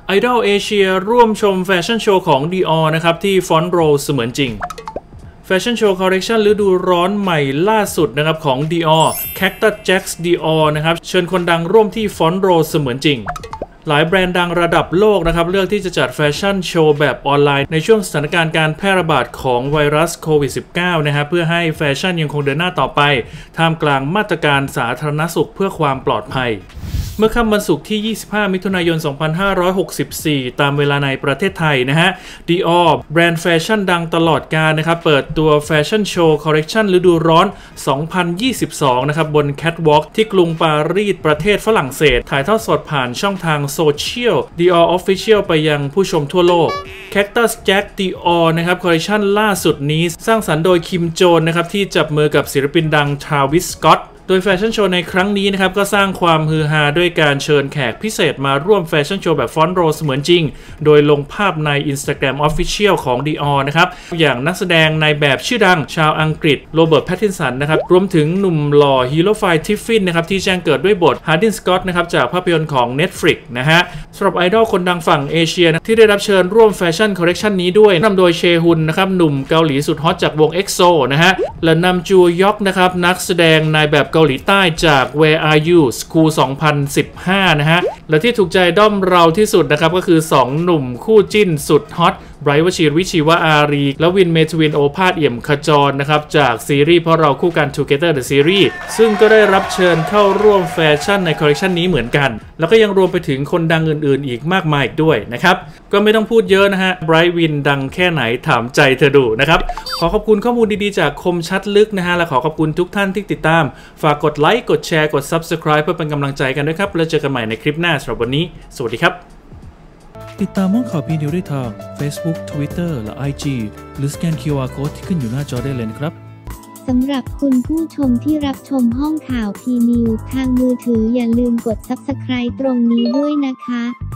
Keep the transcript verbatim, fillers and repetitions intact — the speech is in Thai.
Idol Asia ร่วมชมแฟชั่นโชว์ของ Dior นะครับที่ฟอนต์โรเสมือนจริงแฟชั่นโชว์คอลเลคชันฤดูร้อนใหม่ล่าสุดนะครับของ Dior Cactus Jack Dior นะครับเชิญคนดังร่วมที่ฟอนต์โรเสมือนจริงหลายแบรนด์ดังระดับโลกนะครับเลือกที่จะจัดแฟชั่นโชว์แบบออนไลน์ในช่วงสถานการณ์การแพร่ระบาดของไวรัสโควิด สิบเก้า นะฮะเพื่อให้แฟชั่นยังคงเดินหน้าต่อไปท่ามกลางมาตรการสาธารณสุขเพื่อความปลอดภัยเมื่อค่ำวันศุกร์ที่ยี่สิบห้ามิถุนายนสองพันห้าร้อยหกสิบสี่ตามเวลาในประเทศไทยนะฮะ Dior แบรนด์แฟชั่นดังตลอดกาลนะครับเปิดตัวแฟชั่นโชว์คอลเลคชันฤดูร้อนสองพันยี่สิบสองนะครับบนแคทวอล์กที่กรุงปารีสประเทศฝรั่งเศสถ่ายทอดสดผ่านช่องทางโซเชียล Dior Official ไปยังผู้ชมทั่วโลก Cactus Jack Dior นะครับคอลเลคชันล่าสุดนี้สร้างสรรค์โดยคิมโจนนะครับที่จับมือกับศิลปินดังทราวิส สก็อตโดยแฟชั่นโชว์ในครั้งนี้นะครับก็สร้างความฮือฮาด้วยการเชิญแขกพิเศษมาร่วมแฟชั่นโชว์แบบฟอนต์โรเสมือนจริงโดยลงภาพใน Instagram Official ของ Dior นะครับอย่างนักแสดงในแบบชื่อดังชาวอังกฤษโรเบิร์ต แพตตินสันนะครับรวมถึงหนุ่มหล่อฮีโร่ไฟทิฟฟินนะครับที่แจ้งเกิดด้วยบทฮาร์ดิน สก็อตนะครับจากภาพยนตร์ของ Netflix นะฮะสำหรับไอดอลคนดังฝั่งเอเชียนะที่ได้รับเชิญร่วมแฟชั่นคอลเลคชันนี้ด้วยนำโดยเชฮุนนะครับหนุ่มเกาหลีสุดฮอตจากวง เอ็กโซ นะฮะและนำจูยอกนะครับนักแสดงในแบบเกาหลีใต้จากWhere Are You School สองพันสิบห้านะฮะและที่ถูกใจด้อมเราที่สุดนะครับก็คือสองหนุ่มคู่จิ้นสุดฮอตไบรท์วชิรวิชีวอารีและวินเมทวินโอภาสเอี่ยมขจรนะครับจากซีรีส์เพราะเราคู่กัน Together the Series ซึ่งก็ได้รับเชิญเข้าร่วมแฟชั่นในคอลเลคชันนี้เหมือนกันแล้วก็ยังรวมไปถึงคนดังอื่นๆอีกมากมายอีกด้วยนะครับก็ไม่ต้องพูดเยอะนะฮะไบรท์วินดังแค่ไหนถามใจเธอดูนะครับขอขอบคุณข้อมูลดีๆจากคมชัดลึกนะฮะและขอขอบคุณทุกท่านที่ติดตามฝากกดไลค์กดแชร์กด Subscribe เพื่อเป็นกำลังใจกันด้วยครับแล้วเจอกันใหม่ในคลิปหน้าสำหรับวันนี้สวัสดีครับติดตามห้องข่าวพีนิวได้ทาง Facebook Twitter และ ไอ จี หรือสแกน คิว อาร์ Code ที่ขึ้นอยู่หน้าจอได้เลยนะครับสำหรับคุณผู้ชมที่รับชมห้องข่าวพีนิวทางมือถืออย่าลืมกด ซับสไครบ์ ตรงนี้ด้วยนะคะ